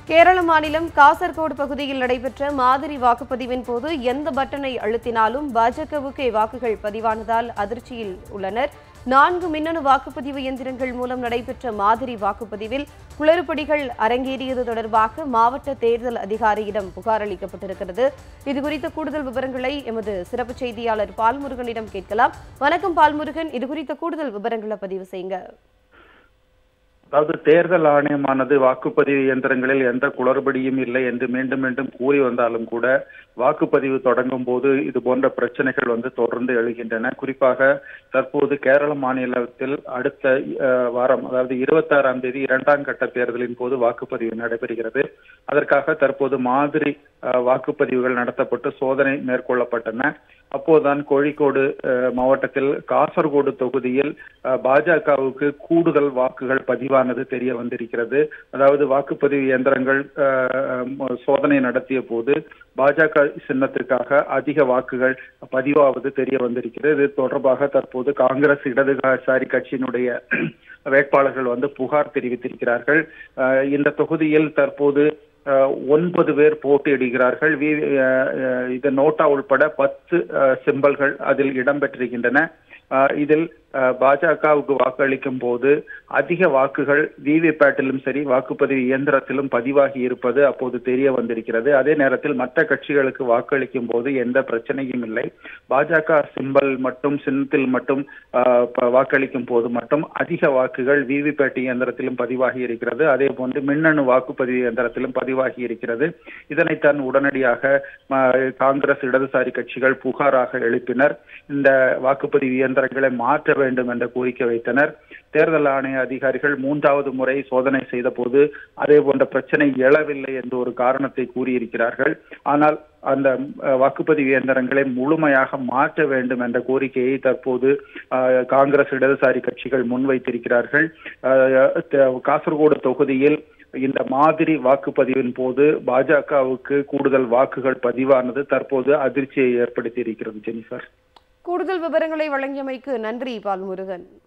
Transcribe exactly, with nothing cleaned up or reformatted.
கேரள மாநிலம் காசர்கோடு பகுதியில் நடைபெற்ற மாதிரி வாக்குப்பதிவின் போது எந்த பட்டனை அழுத்தினாலும் பாஜகவுக்கே வாக்குகள் பதிவானதால் அதிர்ச்சியில் உள்ளனர். நான்கு மின்னணு வாக்குப்பதிவு இயந்திரங்கள் மூலம் நடைபெற்ற மாதிரி வாக்குப்பதிவில் குளறுபடிகள் அரங்கேறியது தொடர்பாக மாவட்ட தேர்தல் அதிகாரியிடம் புகார் அளிக்கப்பட்டிருக்கிறது. இதுகுறித்த கூடுதல் விவரங்களை எமது சிறப்பு செய்தியாளர் பால்முருகனிடம் கேட்கலாம். வணக்கம் பால்முருகன், இதுகுறித்த கூடுதல் விவரங்களை பதிவு செய்யுங்க. அதாவது தேர்தல் ஆணையமானது வாக்குப்பதிவு இயந்திரங்களில் எந்த குளறுபடியும் இல்லை என்று மீண்டும் மீண்டும் கூறி வந்தாலும் கூட வாக்குப்பதிவு தொடங்கும் போது இது போன்ற பிரச்சனைகள் வந்து தொடர்ந்து எழுகின்றன. குறிப்பாக தற்போது கேரள மாநிலத்தில் அடுத்த வாரம் அதாவது இருபத்தி ஆறாம் தேதி இரண்டாம் கட்ட தேர்தலின் போது வாக்குப்பதிவு நடைபெறுகிறது. அதற்காக தற்போது மாதிரி வாக்குப்பதிவுகள் நடத்தப்பட்டு சோதனை மேற்கொள்ளப்பட்டன. அப்போதுதான் கோழிக்கோடு மாவட்டத்தில் காசர்கோடு தொகுதியில் பாஜகவுக்கு கூடுதல் வாக்குகள் பதிவானது தெரிய வந்திருக்கிறது. அதாவது வாக்குப்பதிவு இயந்திரங்கள் சோதனை நடத்திய போது பாஜக சின்னத்திற்காக அதிக வாக்குகள் பதிவாவது தெரிய வந்திருக்கிறது. இது தொடர்பாக தற்போது காங்கிரஸ் இடதுசாரி கட்சியினுடைய வேட்பாளர்கள் வந்து புகார் தெரிவித்திருக்கிறார்கள். இந்த தொகுதியில் தற்போது ஒன்பது பேர் போட்டியிடுகிறார்கள். இது நோட்டா உள்பட பத்து சிம்பல்கள் அதில் இடம்பெற்றிருக்கின்றன. இதில் பாஜகவுக்கு வாக்களிக்கும் போது அதிக வாக்குகள் விவிபேட்டிலும் சரி வாக்குப்பதிவு இயந்திரத்திலும் பதிவாகி இருப்பது அப்போது தெரிய வந்திருக்கிறது. அதே நேரத்தில் மற்ற கட்சிகளுக்கு வாக்களிக்கும் போது எந்த பிரச்சனையும் இல்லை. பாஜக சிம்பல் மட்டும் சின்னத்தில் மட்டும் வாக்களிக்கும் போது மட்டும் அதிக வாக்குகள் விவிபேட் இயந்திரத்திலும் பதிவாகி இருக்கிறது. அதே போன்று மின்னணு வாக்குப்பதிவு இயந்திரத்திலும் பதிவாகி இருக்கிறது. இதனைத்தான் உடனடியாக காங்கிரஸ் இடதுசாரி கட்சிகள் புகாராக எழுப்பினர். இந்த வாக்குப்பதிவு இயந்திரங்களை மாற்ற வேண்டும் என்ற கோரிக்கை வைத்தனர். தேர்தல் ஆணைய அதிகாரிகள் மூன்றாவது முறை சோதனை செய்த போது அதே போன்ற பிரச்சனை எழவில்லை என்று ஒரு காரணத்தை கூறியிருக்கிறார்கள். ஆனால் அந்த வாக்குப்பதிவு இயந்திரங்களை முழுமையாக மாற்ற வேண்டும் என்ற கோரிக்கையை தற்போது காங்கிரஸ் இடதுசாரி கட்சிகள் முன்வைத்திருக்கிறார்கள். காசர்கோடு தொகுதியில் இந்த மாதிரி வாக்குப்பதிவின் போது பாஜகவுக்கு கூடுதல் வாக்குகள் பதிவானது தற்போது அதிர்ச்சியை ஏற்படுத்தி இருக்கிறது. ஜெனிஃபர், கூடுதல் விவரங்களை வழங்கியமைக்கு நன்றி பால்முருகன்.